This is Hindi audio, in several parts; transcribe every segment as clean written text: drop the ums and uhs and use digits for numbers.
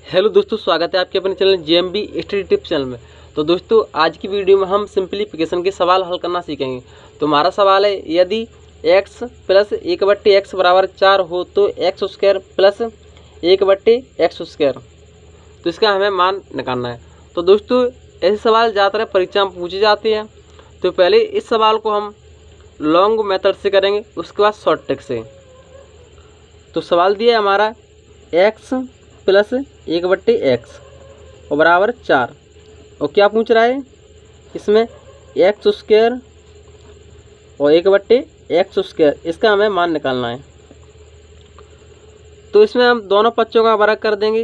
हेलो दोस्तों, स्वागत है आपके अपने channel JMB study tips channel में। तो दोस्तों, आज की वीडियो में हम सिंप्लीफिकेशन के सवाल हल करना सीखेंगे। तो हमारा सवाल है, यदि x प्लस 1/x बराबर 4 हो तो x square plus 1/x square, तो इसका हमें मान निकालना है। तो दोस्तों, ऐसे सवाल ज़्यादातर परीक्षा में पूछे जाते हैं। तो पहले इस सवाल को हम लॉन्ग मेथड से करेंगे, उसके बाद शॉर्ट ट्रिक से। तो सवाल दिया है हमारा x प्लस 1/x और बराबर 4, और क्या पूछ रहा है इसमें एक्स स्क्वायर और 1/x स्क्वायर, इसका हमें मान निकालना है। तो इसमें हम दोनों पक्षों का वर्ग कर देंगे।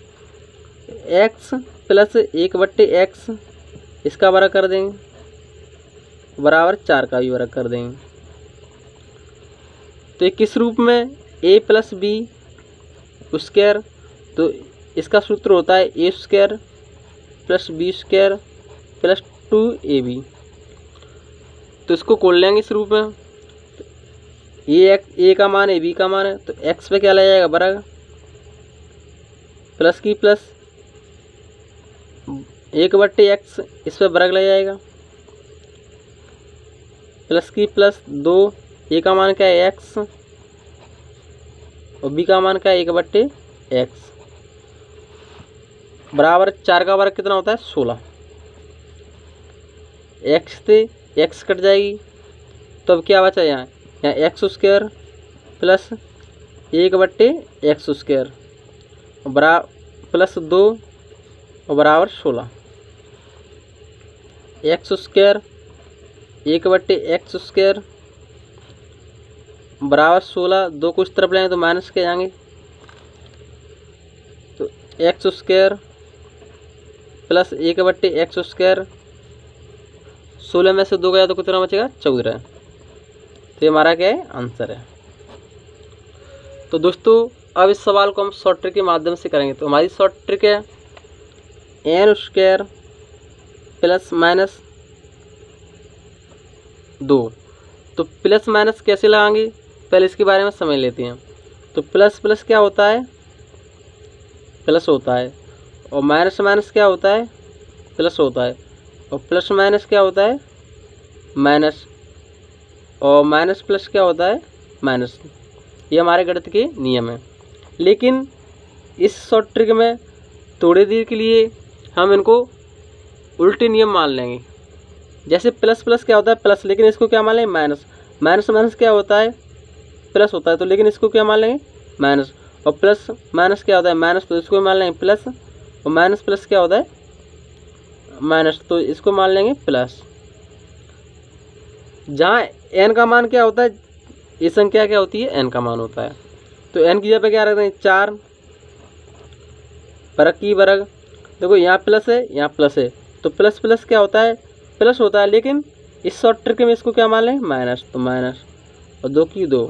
x प्लस 1/x इसका वर्ग कर देंगे, बराबर 4 का भी वर्ग कर देंगे। तो ये किस रूप में, a प्लस बी स्क्वायर, तो इसका सूत्र होता है a square plus B square plus 2ab। तो इसको खोल लेंगे इस रूप में। a का मान है, b का मान है, तो x पे क्या ले जाएगा वर्ग, प्लस की प्लस 1/x इस पे वर्ग ले जाएगा, प्लस की प्लस 2, a का मान क्या है x और b का मान क्या है 1/x, बराबर 4 का वर्ग कितना होता है 16। x से x कट जाएगी, तो अब क्या बचा यहाँ x square plus 1/x square plus 2 और बराबर 16। एक्स स्क्वायर 1/x स्क्वायर बराबर 16, 2 को इस तरफ लेंगे तो माइनस के जाएंगे, तो x square plus 1/x square, 16 में से 2 गया तो कितना बचेगा 14। तो ये हमारा क्या है आंसर है। तो दोस्तों, अब इस सवाल को हम शॉर्ट ट्रिक के माध्यम से करेंगे। तो हमारी शॉर्ट ट्रिक है n स्क्वायर प्लस माइनस 2। तो प्लस माइनस कैसे लगाएंगे, पहले इसके बारे में समझ लेते हैं। तो प्लस प्लस क्या होता है, प्लस होता है, और माइनस माइनस क्या होता है, प्लस होता है, और प्लस माइनस क्या होता है माइनस, और माइनस प्लस क्या होता है माइनस। ये हमारे गणित के नियम हैं। लेकिन इस शॉर्ट ट्रिक में थोड़ी देर के लिए हम इनको उल्टे नियम मान लेंगे। जैसे प्लस प्लस क्या होता है प्लस, लेकिन इसको क्या मान लेंगे माइनस। माइनस माइनस क्या होता है प्लस होता है, तो लेकिन इसको क्या मान लेंगे माइनस। और प्लस माइनस क्या होता है माइनस, तो इसको मान लेंगे प्लस। और माइनस प्लस क्या होता है माइनस, तो इसको मान लेंगे प्लस। जहाँ n का मान क्या होता है, ये संख्या क्या होती है n का मान होता है। तो n की जगह पे क्या रखते हैं 4, वर्ग की वर्ग। देखो यहाँ प्लस है यहाँ प्लस है, तो प्लस प्लस क्या होता है प्लस होता है, लेकिन इस शॉर्ट ट्रिक में इसको क्या मान लें माइनस, तो माइनस और 2 की 2।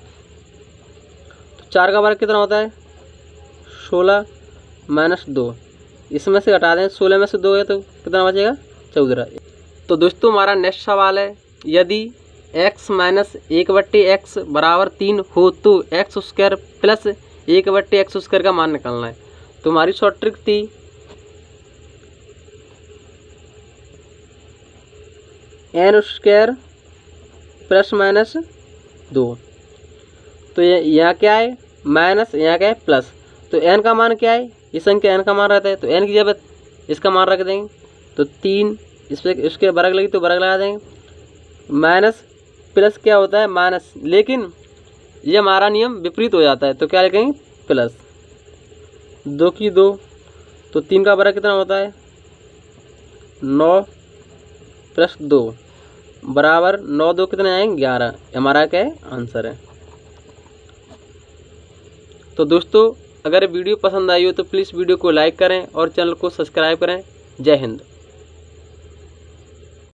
तो 4 का वर्ग कितना होता है 16 माइनस 2, इसमें से घटा दें, 16 में से 2 है तो कितना बचेगा 14। तो दोस्तों, हमारा नेक्स्ट सवाल है, यदि x माइनस 1/x बराबर 3 हो तो x square plus 1/x square का मान निकालना है। तो हमारी शॉर्ट ट्रिक थी n स्क्वायर प्लस माइनस 2। तो यहाँ क्या है माइनस, यहाँ क्या है प्लस। तो n का मान क्या है, इस संख्या n का मान रहता है, तो n की जगह इसका मान रख देंगे। तो 3 इस पर इसके वर्ग लगी तो वर्ग लगा देंगे। माइनस प्लस क्या होता है माइनस, लेकिन ये हमारा नियम विपरीत हो जाता है, तो क्या लिखेंगे प्लस। 2 की 2, तो 3 का वर्ग कितना होता है 9 प्लस 2 बराबर 9, 2 कितने आएंगे 11। हमारा क्या है आंसर है। तो दोस्तों, अगर वीडियो पसंद आई हो तो प्लीज़ वीडियो को लाइक करें और चैनल को सब्सक्राइब करें। जय हिंद।